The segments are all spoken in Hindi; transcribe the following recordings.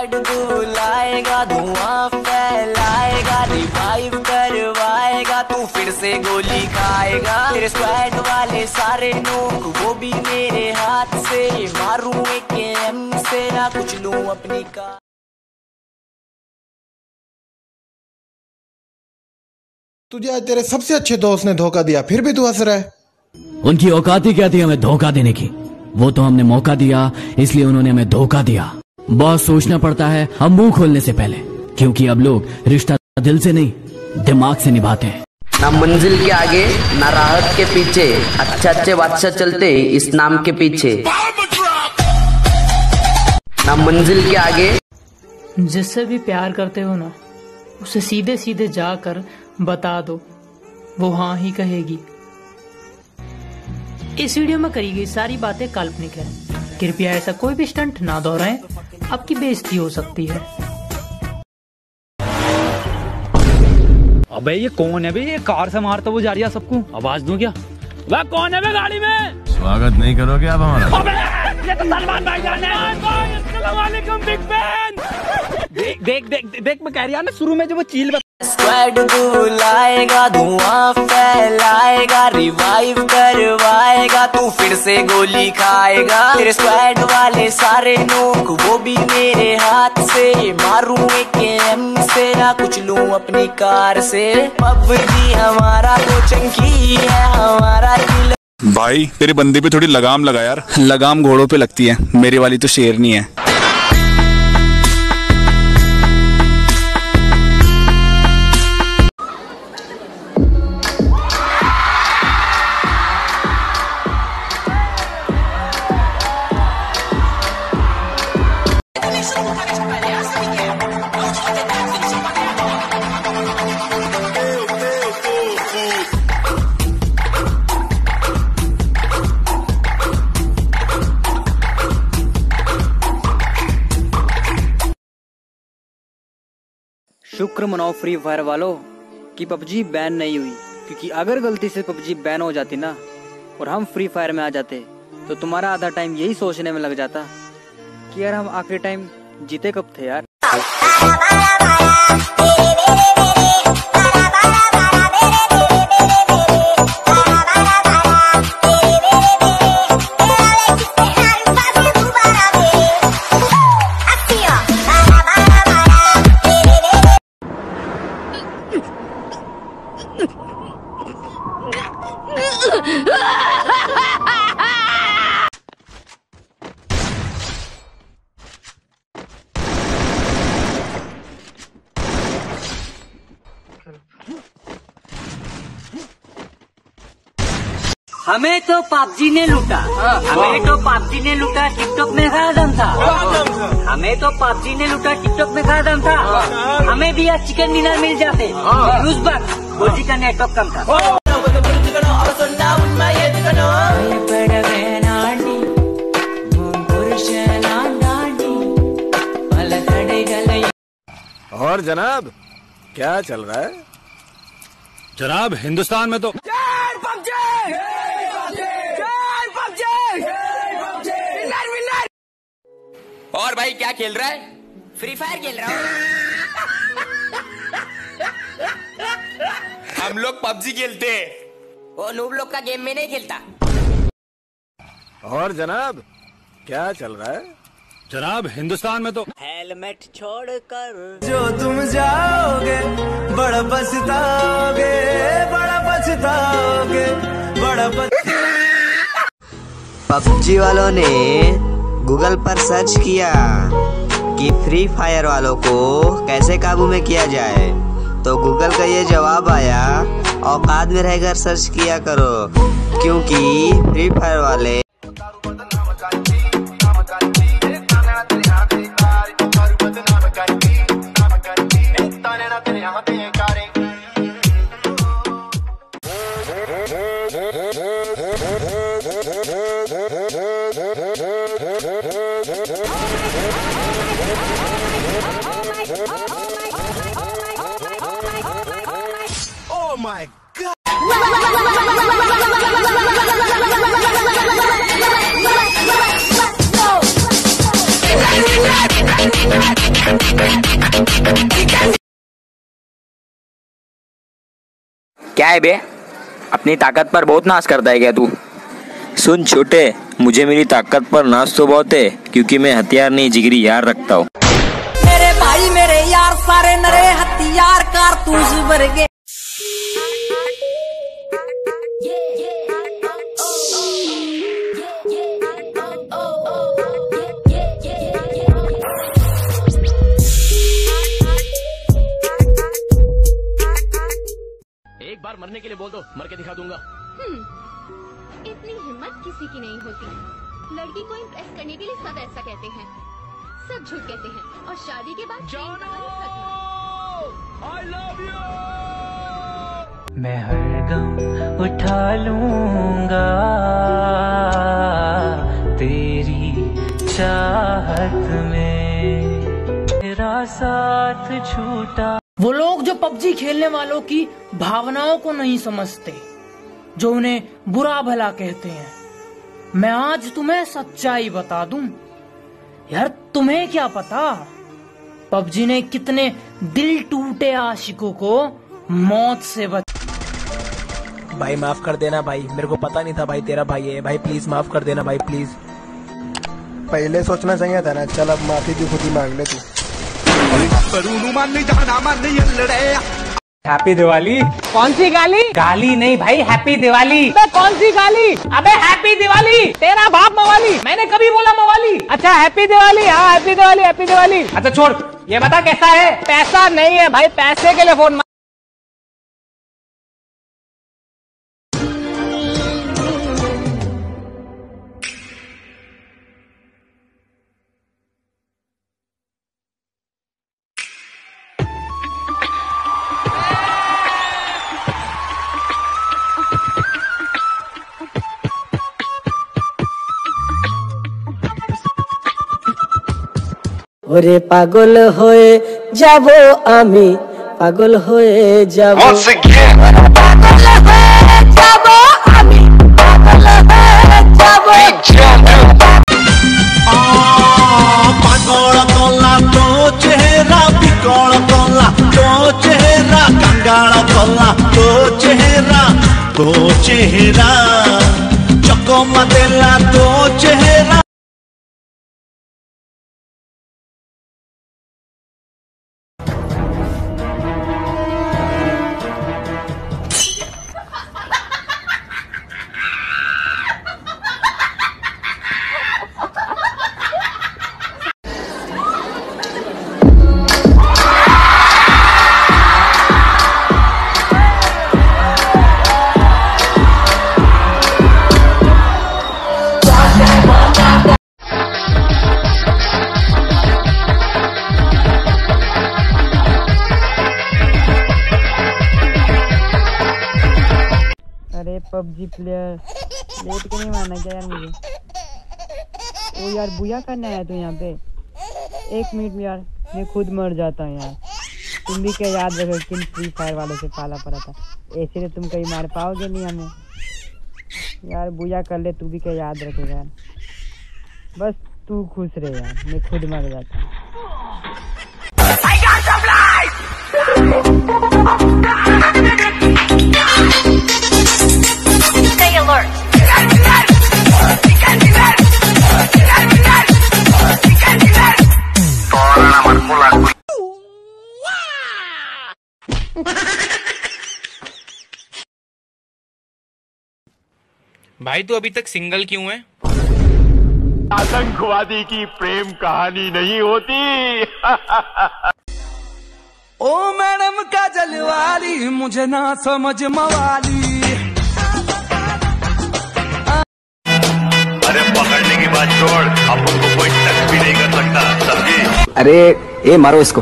स्क्वाड बुलाएगा, धुआं फैलाएगा, रिवाइव करवाएगा, तू फिर से गोली खाएगा। तेरे स्क्वाड वाले सारे लोग वो भी मेरे हाथ से, मारूं एक एम से ना कुछ लूं अपनी का। तुझे आज तेरे सबसे अच्छे दोस्त ने धोखा दिया, फिर भी तू हंस रहा है। उनकी औकात ही क्या थी हमें धोखा देने की? वो तो हमने मौका दिया, इसलिए उन्होंने हमें धोखा दिया। बहुत सोचना पड़ता है हम मुंह खोलने से पहले, क्योंकि अब लोग रिश्ता दिल से नहीं दिमाग से निभाते हैं। ना मंजिल के आगे ना राहत के पीछे, अच्छे बादशाह चलते इस नाम के पीछे। ना मंजिल के आगे। जिससे भी प्यार करते हो ना, उसे सीधे सीधे जाकर बता दो, वो हाँ ही कहेगी। इस वीडियो में करी गई सारी बातें काल्पनिक है, कृपया ऐसा कोई भी स्टंट ना दोहराएं, आपकी बेइज्जती हो सकती है। अबे ये कौन है बे? ये कार से मारता वो जा रही है सबको। आवाज दूं क्या? वह कौन है बे गाड़ी में? स्वागत नहीं करोगे आप हमारा? अबे ये तो सलमान भाईजान है। अस्सलाम वालेकुम बिग फैन। देख मैं कह रही ना शुरू में जो वो चील। स्क्वाड बुलाएगा, धुआं फैलाएगा, रिवाइव करवाएगा, तू फिर से गोली खाएगा। तेरे स्क्वाड वाले सारे लोग वो भी मेरे हाथ से, मारूं एक एम से ना कुछ लूं अपनी कार से। पबजी हमारा तो चंकी है, हमारा दिल। भाई तेरे बंदे पे थोड़ी लगाम लगा यार। लगाम घोड़ों पे लगती है, मेरी वाली तो शेरनी है। शुक्र मनाओ फ्री फायर वालों कि पबजी बैन नहीं हुई, क्योंकि अगर गलती से पबजी बैन हो जाती ना और हम फ्री फायर में आ जाते तो तुम्हारा आधा टाइम यही सोचने में लग जाता कि यार हम आखिरी टाइम जीते कब थे यार। हमें तो पबजी ने लूटा, हमें तो पबजी ने लूटा, टिकटॉक में खादम था। हमें तो पबजी ने लूटा, टिकटॉक में खादम था। हमें भी आज चिकन डिनर मिल जाते, उस वक्त बोजी का नेटवर्क कम था। और जनाब क्या चल रहा है? जनाब हिंदुस्तान में तो और भाई क्या खेल रहा है? फ्री फायर खेल रहा हूँ। हम लोग पबजी खेलते हैं, वो नूब लोग का गेम में नहीं खेलता। और जनाब क्या चल रहा है? जनाब हिंदुस्तान में तो हेलमेट छोड़कर जो तुम जाओगे बड़ा पछताओगे, बड़ा पछताओगे, बड़ा पबजी वालों ने गूगल पर सर्च किया कि फ्री फायर वालों को कैसे काबू में किया जाए, तो गूगल का ये जवाब आया, औकात में रहकर सर्च किया करो, क्योंकि फ्री फायर वाले Oh my God! No! क्या है बे, अपनी ताकत पर बहुत नाश करता है क्या तू? सुन छोटे, मुझे मेरी ताकत पर नाश तो बहुत है, क्योंकि मैं हथियार नहीं जिगरी यार रखता हूँ। मेरे भाई मेरे यार सारे नरे हथियार कारतूस वर्गे। एक बार मरने के लिए बोल दो, मर के दिखा दूंगा। इतनी हिम्मत किसी की नहीं होती। लड़की को इम्प्रेस करने के लिए सब ऐसा कहते हैं, सब झूठ कहते हैं और शादी के बाद I love you! मैं हर गम उठा लूंगा तेरी चाहत में, तेरा साथ छूटा। वो लोग जो पबजी खेलने वालों की भावनाओं को नहीं समझते, जो उन्हें बुरा भला कहते हैं, मैं आज तुम्हें सच्चाई बता दूं। यार तुम्हें क्या पता पबजी ने कितने दिल टूटे आशिकों को मौत से भाई माफ कर देना भाई, मेरे को पता नहीं था भाई तेरा भाई है। भाई प्लीज माफ कर देना भाई, प्लीज। पहले सोचना चाहिए था ना। चल अब माफी भी खुद ही मांग ले तू। हैप्पी दिवाली। कौन सी गाली? गाली नहीं भाई, हैप्पी दिवाली। अबे कौन सी गाली? अबे हैप्पी दिवाली, तेरा बाप मवाली। मैंने कभी बोला मवाली? अच्छा हैप्पी दिवाली, हाँ हैप्पी दिवाली, हैप्पी दिवाली। अच्छा छोड़, ये बता कैसा है? पैसा नहीं है भाई, पैसे के लिए फोन। ওরে পাগল হয়ে যাব আমি, পাগল হয়ে যাব, পাগল হয়ে যাব আমি, পাগল হয়ে যাব। পাগল কলা তো চেহারা, বিকল কলা তো চেহারা, কাঙ্গাল কলা তো চেহারা, চকমা দেলা তো চেহারা। अरे पबजी प्लेयर, लेट के नहीं मारना क्या यार मुझे? ओ यार बुया करना है तो यहाँ पे 1 मिनट में यार मैं खुद मर जाता हूँ यार। तुम भी क्या याद रखो किन फ्री फायर वालों से पाला पड़ा था, ऐसे तो तुम कहीं मार पाओगे नहीं हमें यार। बुया कर ले, तू भी क्या याद रखेगा यार। बस तू खुश रहे यार, मैं खुद मर जाता हूँ। Stay alert. भाई तू अभी तक सिंगल क्यों है? आतंकवादी की प्रेम कहानी नहीं होती। ओ मैडम काजल वाली, मुझे ना समझ मवाली। अरे पकड़ने की बात छोड़, अपन को कोई टच भी नहीं कर सकता, समझी? अरे ए मारो इसको।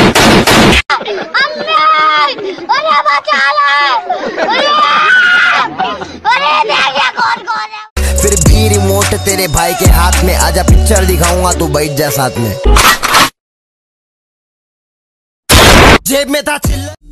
फिर भी रिमोट तेरे भाई के हाथ में, आजा पिक्चर दिखाऊंगा तू बैठ जा साथ में। जेब में था चिल्ला।